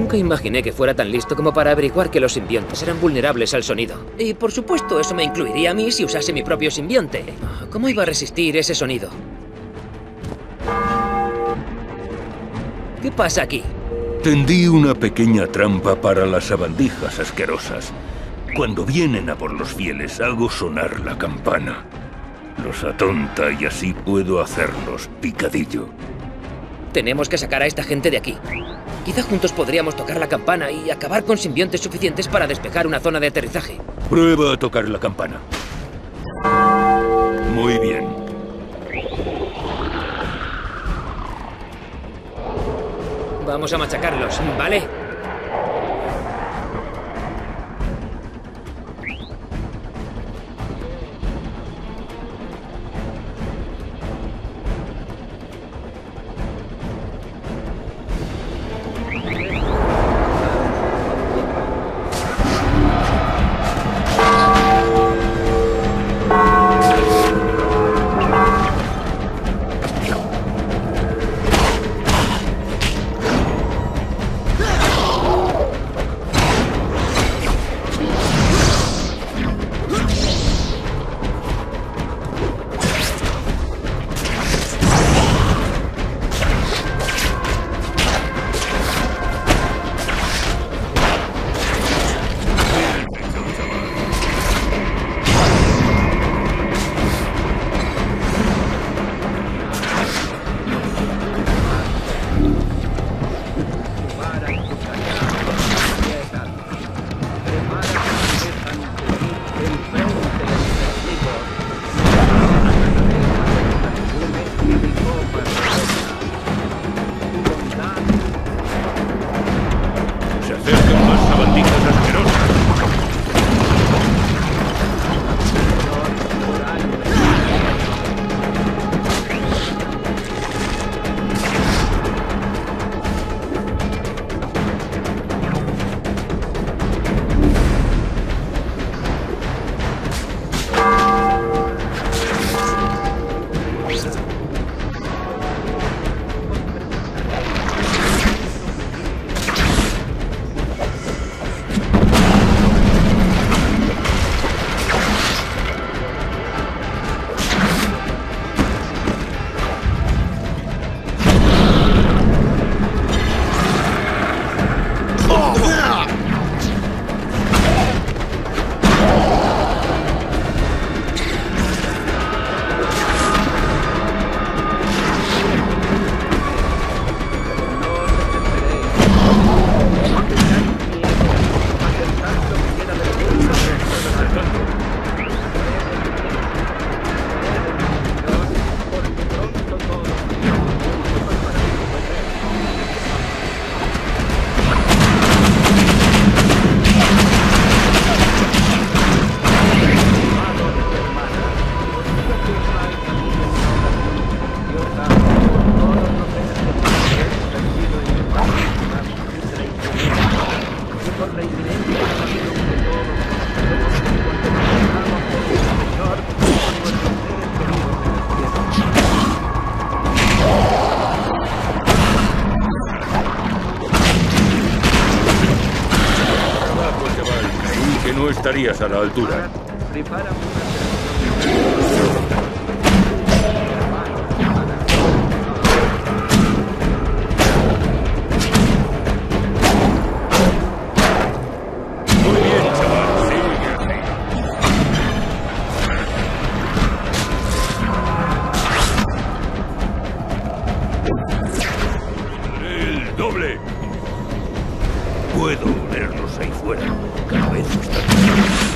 Nunca imaginé que fuera tan listo como para averiguar que los simbiontes eran vulnerables al sonido. Y por supuesto, eso me incluiría a mí si usase mi propio simbionte. ¿Cómo iba a resistir ese sonido? ¿Qué pasa aquí? Tendí una pequeña trampa para las sabandijas asquerosas. Cuando vienen a por los fieles, hago sonar la campana. Los atonta y así puedo hacerlos picadillo. Tenemos que sacar a esta gente de aquí. Quizá juntos podríamos tocar la campana y acabar con simbiontes suficientes para despejar una zona de aterrizaje. Prueba a tocar la campana. Muy bien. Vamos a machacarlos, ¿vale? No estarías a la altura. Muy bien, chaval. Sigue así. El doble. Puedo verlos ahí fuera. Cada vez están más.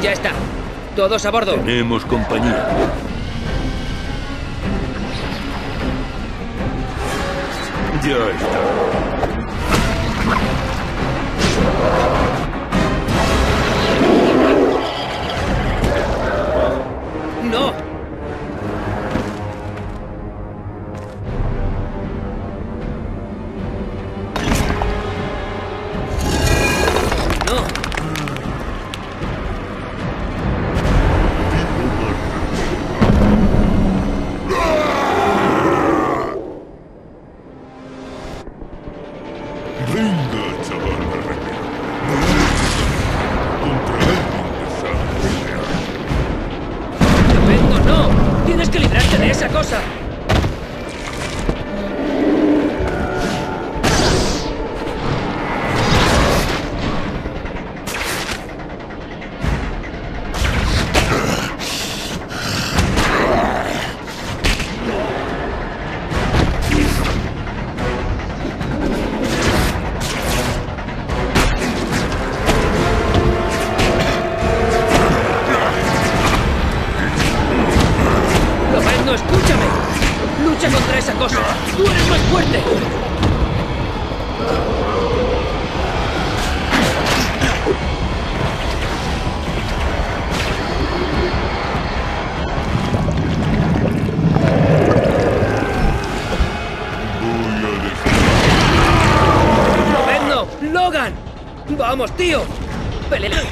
Ya está. Todos a bordo. Tenemos compañía. Ya está. ¡No! ¡No! Venga, chaval. Contra él ¡Vengo, no! ¡Tienes que librarte de esa cosa! ¡No, escúchame! ¡Lucha contra esa cosa! ¡Tú eres más fuerte! ¡Ven, no! ¡Logan! ¡Vamos, tío! ¡Pelea!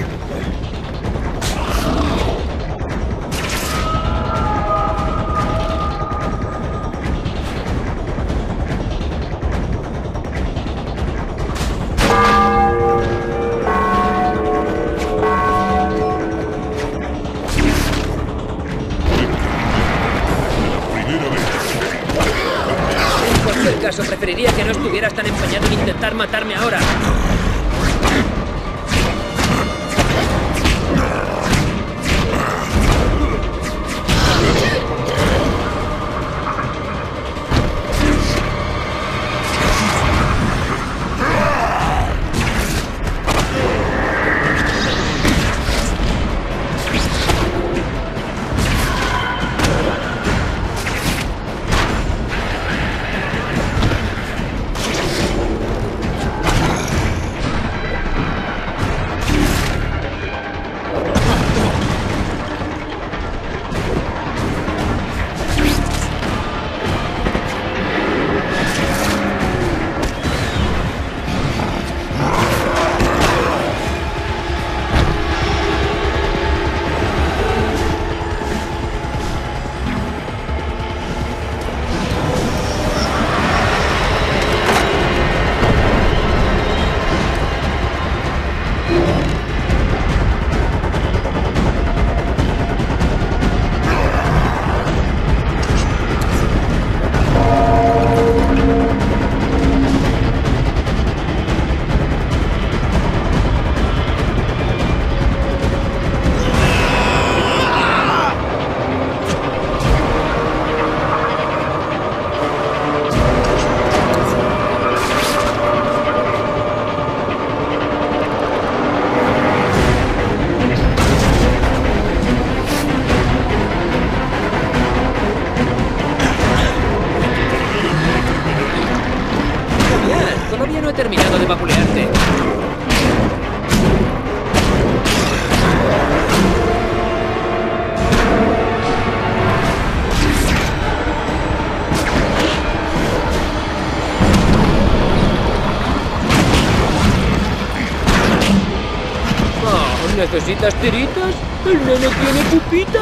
En cualquier caso, preferiría que no estuvieras tan empeñado en intentar matarme ahora. Todavía no he terminado de vapulearte. Oh, ¿necesitas tiritas? ¿El nene tiene pupita?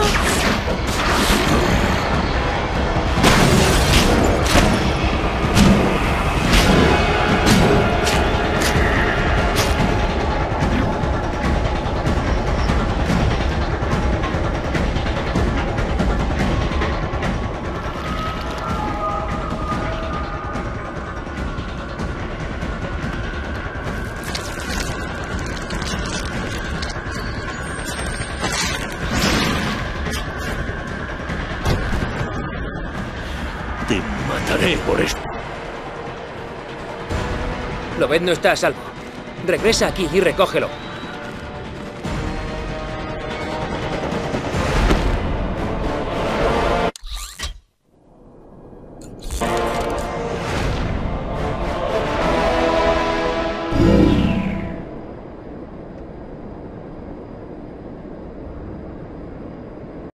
Te mataré por esto. Lobezno está a salvo. Regresa aquí y recógelo.